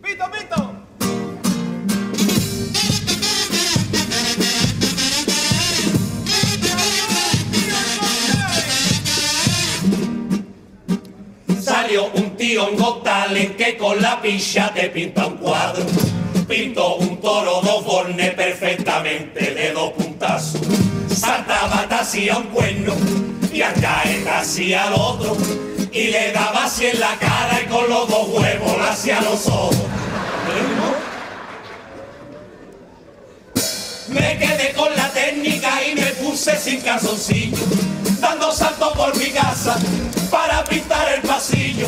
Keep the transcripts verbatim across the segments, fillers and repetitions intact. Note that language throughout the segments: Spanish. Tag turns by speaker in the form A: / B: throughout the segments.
A: Pito, pito.
B: Salió un tío en Got Talent que con la picha te pinta un cuadro. Pintó un toro dos bornes perfectamente de dos puntazos. Saltaba hacia un cuerno y acá hacia el otro. Y le daba así en la cara y con los dos huevos hacia los ojos. Me quedé con la técnica y me puse sin calzoncillo, dando saltos por mi casa para pintar el pasillo.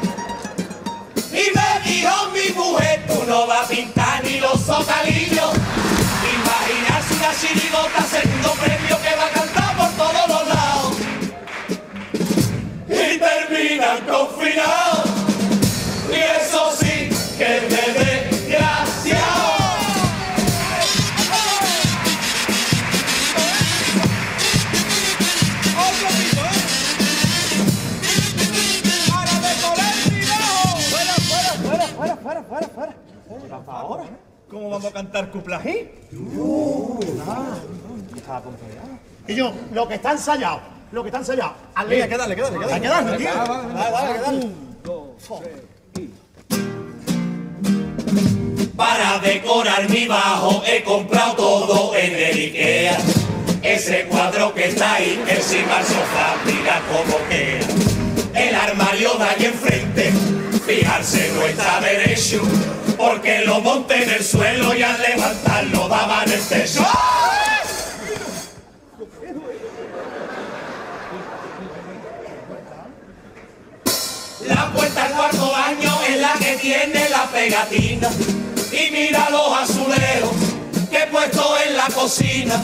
B: Y me dijo mi mujer, tú no vas a pintar ni los zocalillos. Imaginarse una chirigota, segundo premio que va a cantar por todos los lados. Y terminan confinados. Y eso sí, que es de desgraciado.
A: Fuera, fuera, fuera, fuera. Ahora, ¿cómo vamos a cantar cuplají?
C: Y yo, lo que está ensayado, lo que está ensayado. Al
A: Venga, que dale, que dale, que dale.
C: Hay que darle, tío.
A: Dale, dale, que dale.
B: Para decorar mi bajo he comprado todo en el Ikea. Ese cuadro que está ahí encima del sofá, mira cómo queda. El armario de ahí enfrente, fijarse no está derecho, porque lo monté en el suelo y al levantarlo daba en el techo. La puerta al cuarto baño es la que tiene la pegatina. Y mira los azulejos que he puesto en la cocina.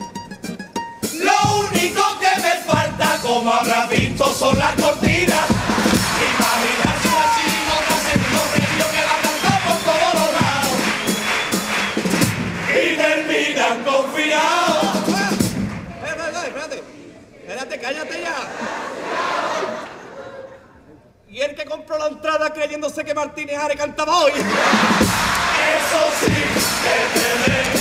B: Lo único que me falta, como habrás visto, son las cortinas. Imaginarse una chirigota, segundo premio que la canta por todos los lados. Y terminan confinados.
A: Espérate, espérate. Espérate, cállate ya. Y el que compró la entrada creyéndose que Martínez Are cantaba hoy.
B: Eso sí, que te